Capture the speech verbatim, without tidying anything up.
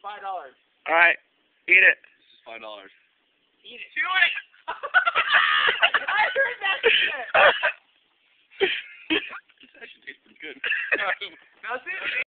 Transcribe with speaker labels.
Speaker 1: five dollars.
Speaker 2: All right, eat it.
Speaker 3: This is five dollars.
Speaker 1: Eat it. Do it! I heard that shit!
Speaker 3: This actually tastes pretty good.
Speaker 1: Does it?